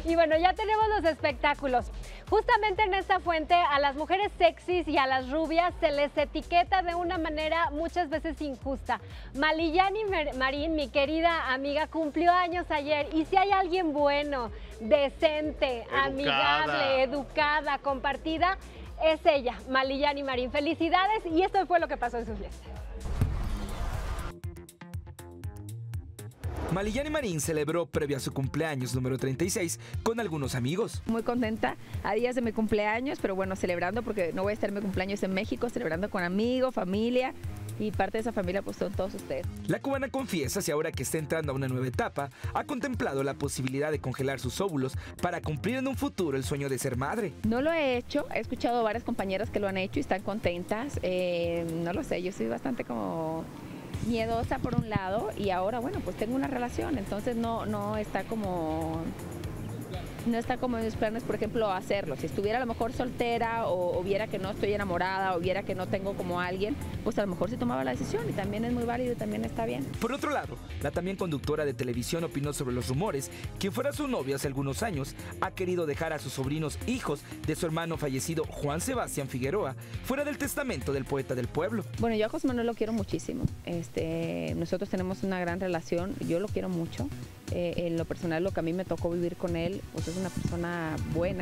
Y bueno, ya tenemos los espectáculos. Justamente en esta fuente a las mujeres sexys y a las rubias se les etiqueta de una manera muchas veces injusta. Maliyani Marín, mi querida amiga, cumplió años ayer y si hay alguien bueno, decente, amigable, educada, compartida, es ella, Maliyani Marín. Felicidades y esto fue lo que pasó en su fiesta. Maliyani Marín celebró previo a su cumpleaños número 36 con algunos amigos. Muy contenta a días de mi cumpleaños, pero bueno, celebrando porque no voy a estar en mi cumpleaños en México, celebrando con amigos, familia y parte de esa familia pues son todos ustedes. La cubana confiesa si ahora que está entrando a una nueva etapa, ha contemplado la posibilidad de congelar sus óvulos para cumplir en un futuro el sueño de ser madre. No lo he hecho, he escuchado varias compañeras que lo han hecho y están contentas. No lo sé, yo soy bastante como miedosa por un lado y ahora bueno pues tengo una relación, entonces no está como en mis planes, por ejemplo, hacerlo. Si estuviera a lo mejor soltera o viera que no estoy enamorada o viera que no tengo como alguien, pues a lo mejor sí tomaba la decisión y también es muy válido y también está bien. Por otro lado, la también conductora de televisión opinó sobre los rumores que fuera su novio hace algunos años ha querido dejar a sus sobrinos hijos de su hermano fallecido Juan Sebastián Figueroa fuera del testamento del poeta del pueblo. Bueno, yo a José Manuel lo quiero muchísimo. Nosotros tenemos una gran relación, yo lo quiero mucho. En lo personal, lo que a mí me tocó vivir con él, pues es una persona buena.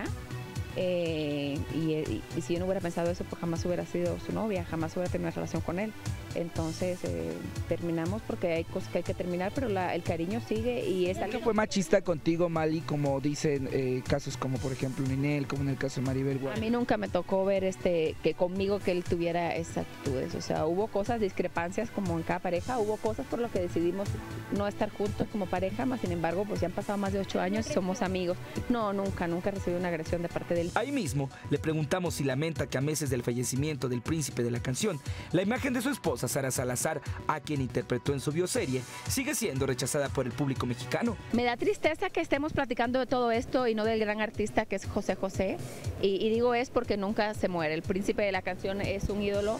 Y si yo no hubiera pensado eso, pues jamás hubiera sido su novia, jamás hubiera tenido una relación con él. Entonces terminamos porque hay cosas que hay que terminar, pero el cariño sigue y es algo. ¿Fue machista contigo, Mali, como dicen casos como por ejemplo Ninel, como en el caso de Maribel Guardia? A mí nunca me tocó ver que conmigo que él tuviera esas actitudes, o sea, hubo cosas, discrepancias como en cada pareja, hubo cosas por lo que decidimos no estar juntos como pareja, más sin embargo, pues ya han pasado más de 8 años y somos amigos. No, nunca recibí una agresión de parte de él. Ahí mismo le preguntamos si lamenta que a meses del fallecimiento del príncipe de la canción, la imagen de su esposa Sara Salazar, a quien interpretó en su bioserie, sigue siendo rechazada por el público mexicano. Me da tristeza que estemos platicando de todo esto y no del gran artista que es José José, y digo es porque nunca se muere. El príncipe de la canción es un ídolo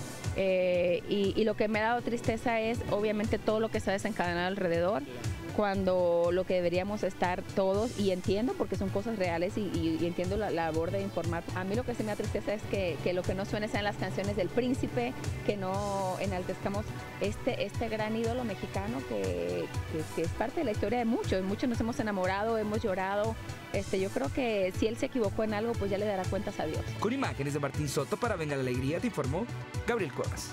y lo que me ha dado tristeza es obviamente todo lo que se ha desencadenado alrededor, cuando lo que deberíamos estar todos, y entiendo porque son cosas reales y entiendo la labor de informar. A mí lo que se me da tristeza es que lo que no suene sean las canciones del príncipe, que no enaltezcamos este gran ídolo mexicano que es parte de la historia de muchos nos hemos enamorado, hemos llorado. Yo creo que si él se equivocó en algo, pues ya le dará cuentas a Dios. Con imágenes de Martín Soto para Venga la Alegría, te informó Gabriel Cuevas.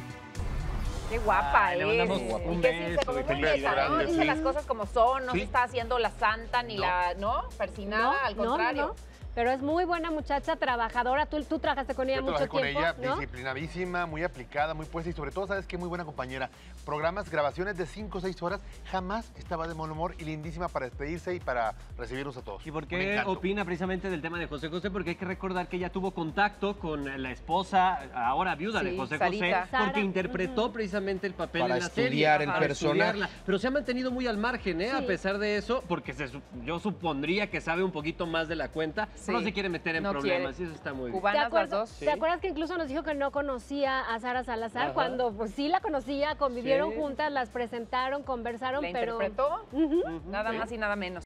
Qué guapa es. Le mandamos un beso como y muy neta, ¿no? Dice las cosas como son, no se está haciendo la santa ni la, ¿no? Persinada, al contrario. Pero es muy buena muchacha, trabajadora. Tú trabajaste con ella mucho tiempo, con ella, ¿no? disciplinadísima, muy aplicada, muy puesta y sobre todo, ¿sabes qué? Muy buena compañera. Programas, grabaciones de 5 o 6 horas, jamás estaba de mal humor y lindísima para despedirse y para recibirnos a todos. ¿Y por qué opina precisamente del tema de José José? Porque hay que recordar que ella tuvo contacto con la esposa, ahora viuda de José Sarita. José, porque interpretó precisamente el papel para en la serie. estudiar el personaje. Pero se ha mantenido muy al margen, Sí. a pesar de eso, porque yo supondría que sabe un poquito más de la cuenta, no se quiere meter en problemas y eso está muy bien. Cubanas las dos. ¿Te acuerdas que incluso nos dijo que no conocía a Sara Salazar? Ajá. Cuando pues sí la conocía, convivieron juntas, las presentaron, conversaron, ¿La pero... interpretó? Nada más y nada menos.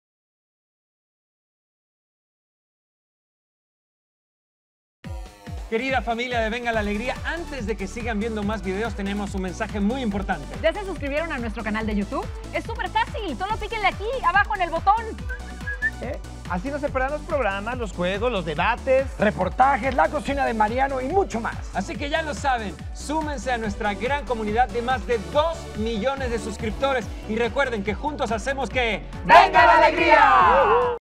Querida familia de Venga la Alegría, antes de que sigan viendo más videos, tenemos un mensaje muy importante. ¿Ya se suscribieron a nuestro canal de YouTube? Es súper fácil, solo píquenle aquí, abajo en el botón. Así no se perderán los programas, los juegos, los debates, Reportajes, la cocina de Mariano y mucho más. Así que ya lo saben, súmense a nuestra gran comunidad de más de 2 millones de suscriptores y recuerden que juntos hacemos que... ¡Venga la Alegría!